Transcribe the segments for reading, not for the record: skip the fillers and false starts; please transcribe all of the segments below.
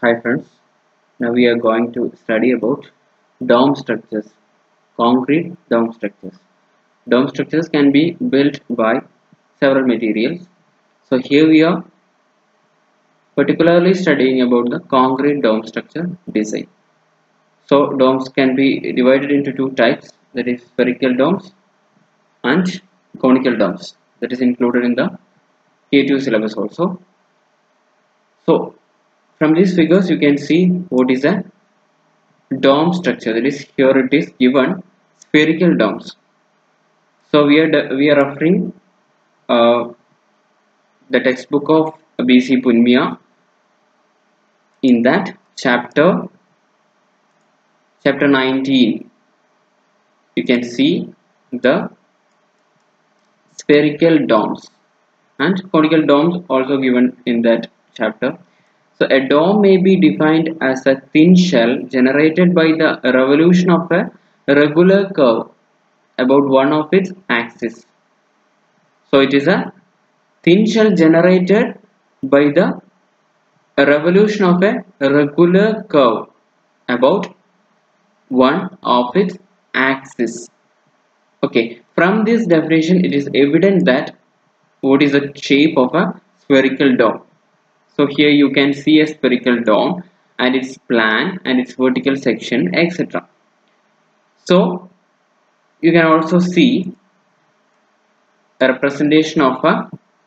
Hi friends, now we are going to study about dome structures, concrete dome structures. Dome structures can be built by several materials. So here we are particularly studying about the concrete dome structure design. So domes can be divided into two types, that is spherical domes and conical domes. That is included in the KTU syllabus also. So from these figures you can see what is a dome structure. That is, here it is given spherical domes. So we are referring the textbook of BC Punmia. In that chapter 19, you can see the spherical domes and conical domes also given in that chapter. So a dome may be defined as a thin shell generated by the revolution of a regular curve about one of its axis. So it is a thin shell generated by the revolution of a regular curve about one of its axis. Okay, from this definition it is evident that what is the shape of a spherical dome. So here you can see a spherical dome and its plan and its vertical section, etc. So you can also see a representation of a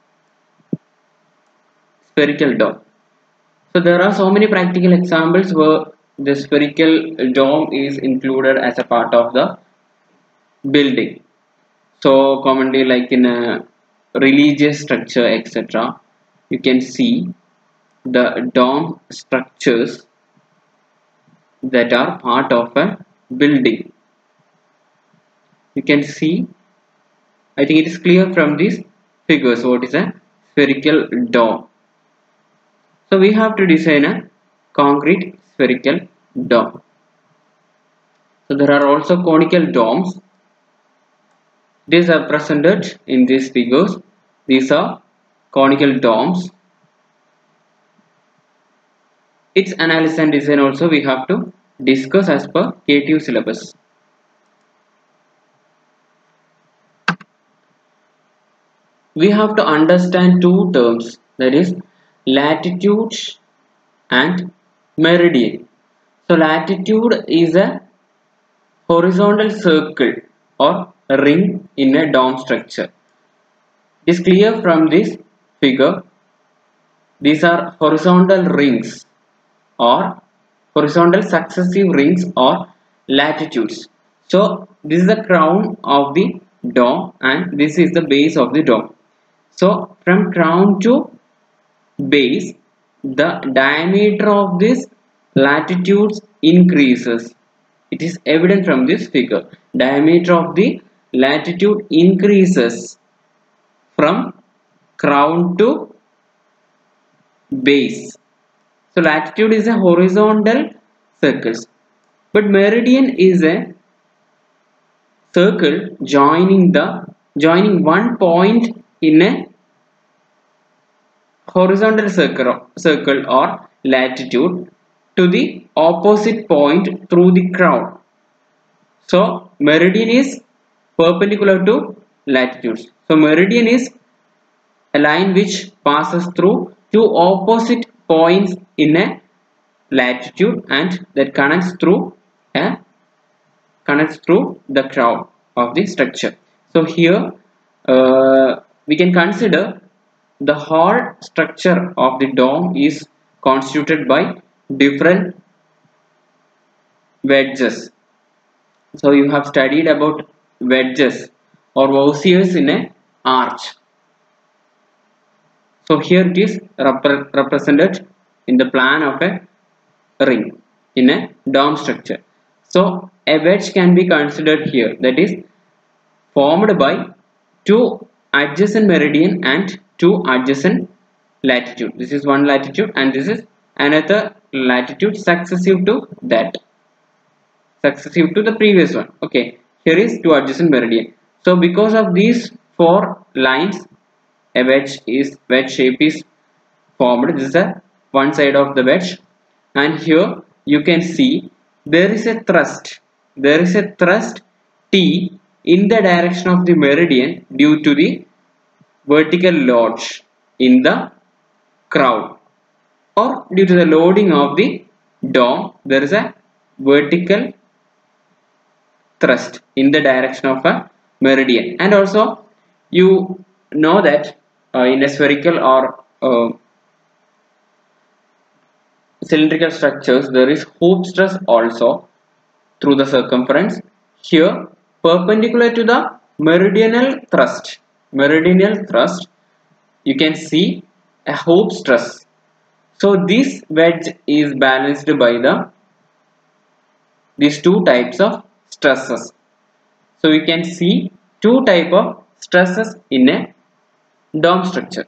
spherical dome. So there are so many practical examples where the spherical dome is included as a part of the building. So commonly, like in a religious structure, etc., you can see the dome structures that are part of a building. You can see, I think it is clear from these figures what is a spherical dome. So we have to design a concrete spherical dome. So there are also conical domes. These are presented in these figures. These are conical domes. Its analysis and design also we have to discuss as per KTU syllabus. We have to understand two terms, that is latitude and meridian. So latitude is a horizontal circle or ring in a dome structure. It is clear from this figure. These are horizontal rings or horizontal successive rings or latitudes. So this is the crown of the dome and this is the base of the dome. So from crown to base, the diameter of this latitudes increases. It is evident from this figure. Diameter of the latitude increases from crown to base. So latitude is a horizontal circles, but meridian is a circle joining one point in a horizontal circle or latitude to the opposite point through the crown. So meridian is perpendicular to latitudes. So meridian is a line which passes through two opposite points in a latitude and that connects through the crown of the structure. So here we can consider the whole structure of the dome is constituted by different wedges. So you have studied about wedges or osiers in a arch. So here it is represented in the plan of a ring in a dome structure. So a wedge can be considered here, that is formed by two adjacent meridian and two adjacent latitude. This is one latitude and this is another latitude successive to that, successive to the previous one. Okay, here is two adjacent meridian. So because of these four lines, a wedge shape is formed. This is a one side of the wedge. and here you can see there is a thrust. There is a thrust T in the direction of the meridian due to the vertical loads in the crown, or due to the loading of the dome. There is a vertical thrust in the direction of a meridian. And also you know that in a spherical or cylindrical structures there is hoop stress also through the circumference. Here perpendicular to the meridional thrust, you can see a hoop stress. So this wedge is balanced by these two types of stresses. So we can see two type of stresses in a dome structure.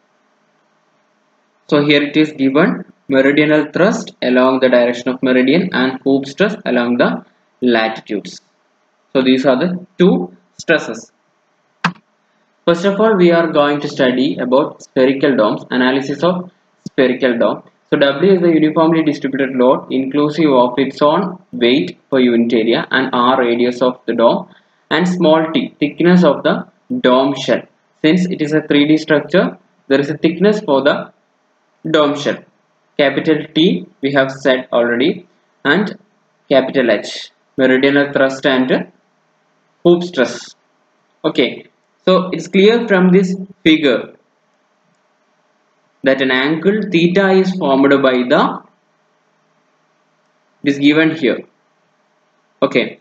So here it is given meridional thrust along the direction of meridian and hoop stress along the latitudes. So these are the two stresses. First of all, we are going to study about spherical domes, analysis of spherical dome. So W is the uniformly distributed load inclusive of its own weight per unit area, and R radius of the dome, and small t thickness of the dome shell. Since it is a 3D structure, there is a thickness for the dome shell. Capital T we have said already, and capital H meridional thrust and hoop stress. Okay, so it's clear from this figure that an angle theta is formed by it is given here. Okay,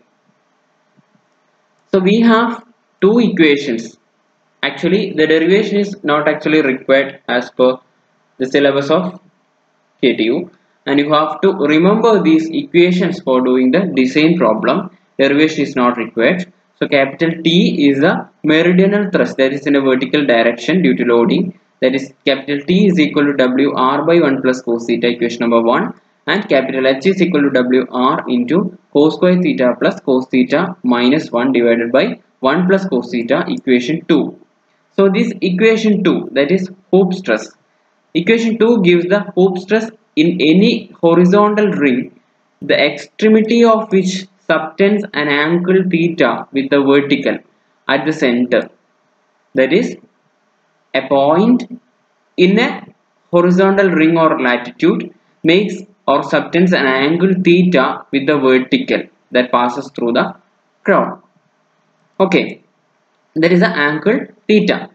so we have two equations. Actually the derivation is not actually required as per the syllabus of KTU, and you have to remember these equations for doing the design problem. Derivation is not required. So capital T is the meridional thrust that is in a vertical direction due to loading, that is capital T is equal to WR by 1 plus cos theta, equation number 1, and capital H is equal to WR into cos square theta plus cos theta minus 1 divided by 1 plus cos theta, equation 2. So this equation 2, that is hoop stress. Equation 2 gives the hoop stress in any horizontal ring, the extremity of which subtends an angle theta with the vertical at the center. That is, a point in a horizontal ring or latitude makes or subtends an angle theta with the vertical that passes through the crown. Okay, that is the angle theta.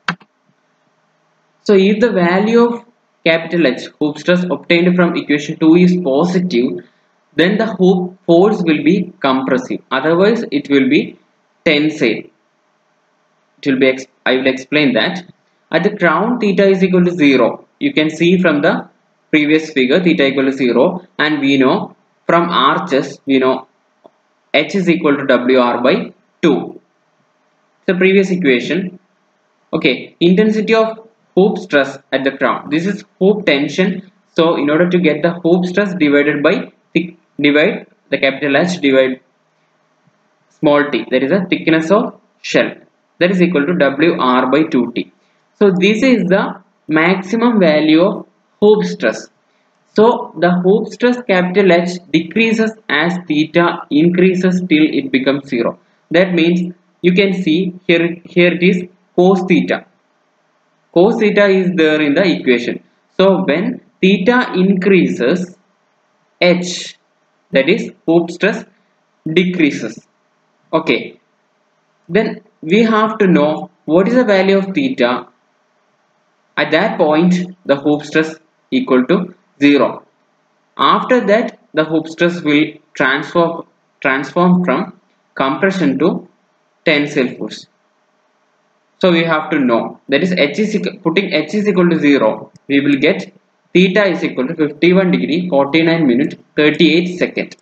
So if the value of capital H, hoop stress, obtained from equation 2 is positive, then the hoop force will be compressive. Otherwise, it will be tensile. I will explain that. At the crown, theta is equal to 0. You can see from the previous figure, theta equal to 0, and we know from arches, we know H is equal to WR by 2. So previous equation. Okay, intensity of hoop stress at the crown. This is hoop tension. So in order to get the hoop stress divided by divide the capital H divide small t, that is the thickness of shell, that is equal to WR by 2t. So this is the maximum value of hoop stress. So the hoop stress capital H decreases as theta increases till it becomes 0. That means you can see here it is cos theta. Cos theta is there in the equation. So when theta increases, H, that is hoop stress, decreases. Okay, then we have to know what is the value of theta. At that point the hoop stress equal to 0. After that the hoop stress will transform from compression to tensile force. So we have to know, that is H is putting H is equal to 0, we will get theta is equal to 51 degree 49 minute 38 second.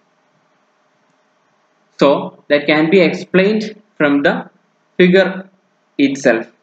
So that can be explained from the figure itself.